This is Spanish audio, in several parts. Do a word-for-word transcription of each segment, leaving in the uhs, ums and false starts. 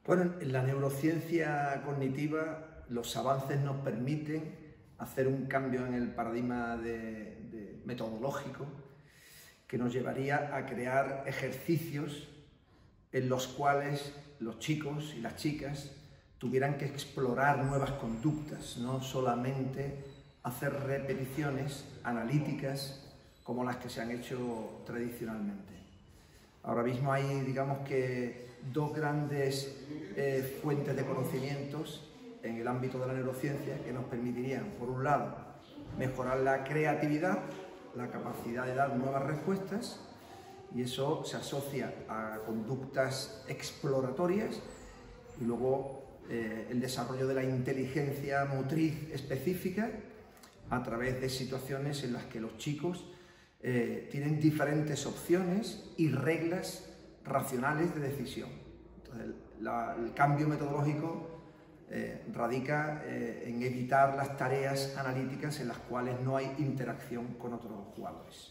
Bueno, en la neurociencia cognitiva los avances nos permiten hacer un cambio en el paradigma de, de metodológico que nos llevaría a crear ejercicios en los cuales los chicos y las chicas tuvieran que explorar nuevas conductas, no solamente hacer repeticiones analíticas como las que se han hecho tradicionalmente. Ahora mismo hay, digamos que, dos grandes eh, fuentes de conocimientos en el ámbito de la neurociencia que nos permitirían, por un lado, mejorar la creatividad, la capacidad de dar nuevas respuestas, y eso se asocia a conductas exploratorias, y luego eh, el desarrollo de la inteligencia motriz específica a través de situaciones en las que los chicos eh, tienen diferentes opciones y reglas racionales de decisión. Entonces, la, el cambio metodológico eh, radica eh, en evitar las tareas analíticas en las cuales no hay interacción con otros jugadores.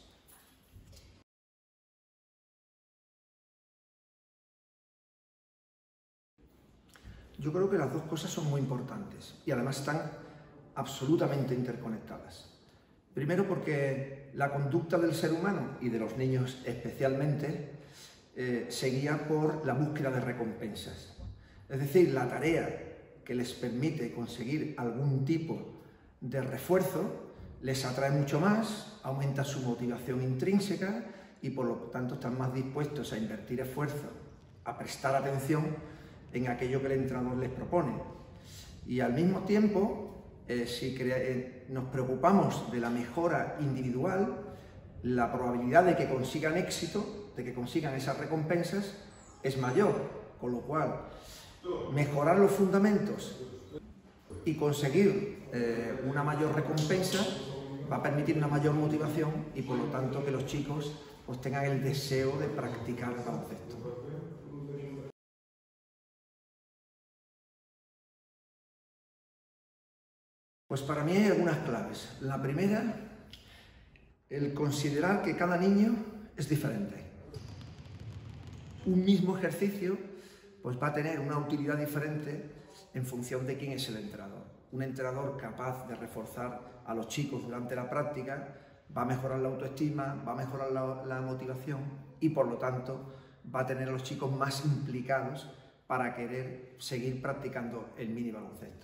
Yo creo que las dos cosas son muy importantes y además están absolutamente interconectadas. Primero porque la conducta del ser humano y de los niños especialmente eh, se guía por la búsqueda de recompensas. Es decir, la tarea que les permite conseguir algún tipo de refuerzo les atrae mucho más, aumenta su motivación intrínseca y por lo tanto están más dispuestos a invertir esfuerzo, a prestar atención en aquello que el entrenador les propone. Y al mismo tiempo, eh, si eh, nos preocupamos de la mejora individual, la probabilidad de que consigan éxito, de que consigan esas recompensas, es mayor, con lo cual mejorar los fundamentos y conseguir eh, una mayor recompensa va a permitir una mayor motivación y por lo tanto que los chicos pues, tengan el deseo de practicar el baloncesto. Pues para mí hay algunas claves. La primera, el considerar que cada niño es diferente. Un mismo ejercicio pues va a tener una utilidad diferente en función de quién es el entrenador. Un entrenador capaz de reforzar a los chicos durante la práctica va a mejorar la autoestima, va a mejorar la, la motivación y por lo tanto va a tener a los chicos más implicados para querer seguir practicando el mini baloncesto.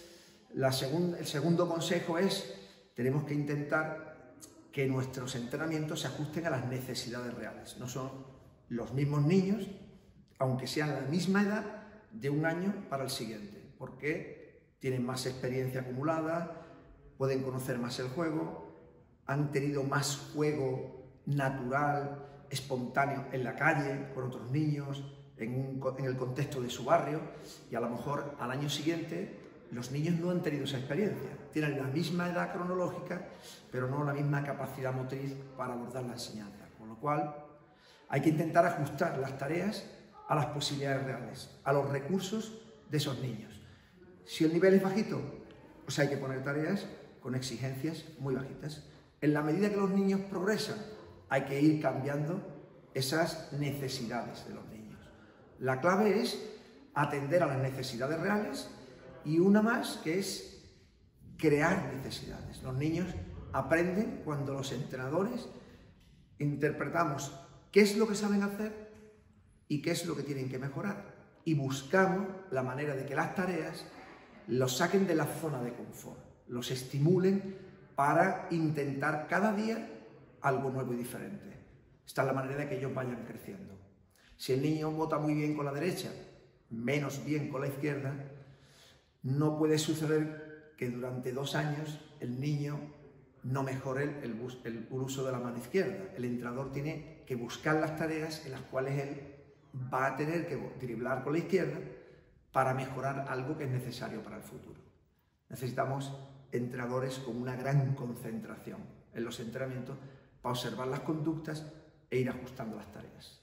La segun, el segundo consejo es, tenemos que intentar que nuestros entrenamientos se ajusten a las necesidades reales. No son los mismos niños, aunque sean la misma edad, de un año para el siguiente, porque tienen más experiencia acumulada, pueden conocer más el juego, han tenido más juego natural, espontáneo en la calle, con otros niños, en, un, en el contexto de su barrio, y a lo mejor al año siguiente los niños no han tenido esa experiencia, tienen la misma edad cronológica, pero no la misma capacidad motriz para abordar la enseñanza, con lo cual hay que intentar ajustar las tareas a las posibilidades reales, a los recursos de esos niños. Si el nivel es bajito, pues hay que poner tareas con exigencias muy bajitas. En la medida que los niños progresan, hay que ir cambiando esas necesidades de los niños. La clave es atender a las necesidades reales y una más que es crear necesidades. Los niños aprenden cuando los entrenadores interpretamos qué es lo que saben hacer y qué es lo que tienen que mejorar y buscamos la manera de que las tareas los saquen de la zona de confort, los estimulen para intentar cada día algo nuevo y diferente. Esta es la manera de que ellos vayan creciendo. Si el niño vota muy bien con la derecha, menos bien con la izquierda, no puede suceder que durante dos años el niño no mejore el, el, el uso de la mano izquierda. El entrenador tiene que buscar las tareas en las cuales él va a tener que driblar con la izquierda para mejorar algo que es necesario para el futuro. Necesitamos entrenadores con una gran concentración en los entrenamientos para observar las conductas e ir ajustando las tareas.